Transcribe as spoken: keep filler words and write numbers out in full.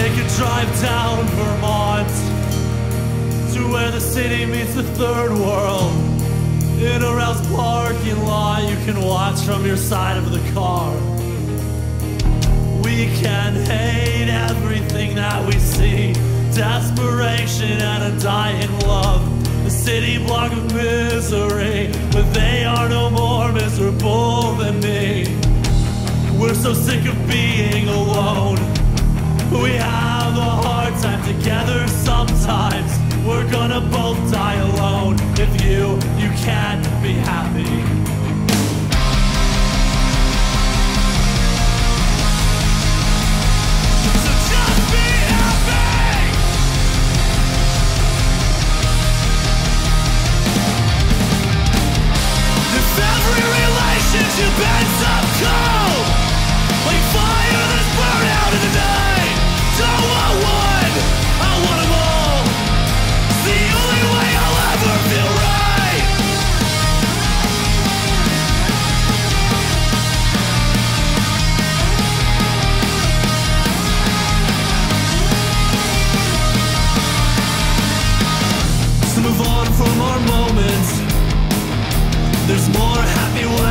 take a drive down Vermont to where the city meets the third world. In a Ralph's parking lot you can watch from your side of the car. We can hate everything that we see, desperation and a dying love, a city block of misery, but they are no more miserable than me. We're so sick of being alone, we have a hard time together sometimes. We're gonna both die alone if you, you can't be happy. So just be happy! If every relationship ends up cold, like fire that's burned out in the night, don't want one, I want them all. It's the only way I'll ever feel right. To move on from our moments, there's more happy ways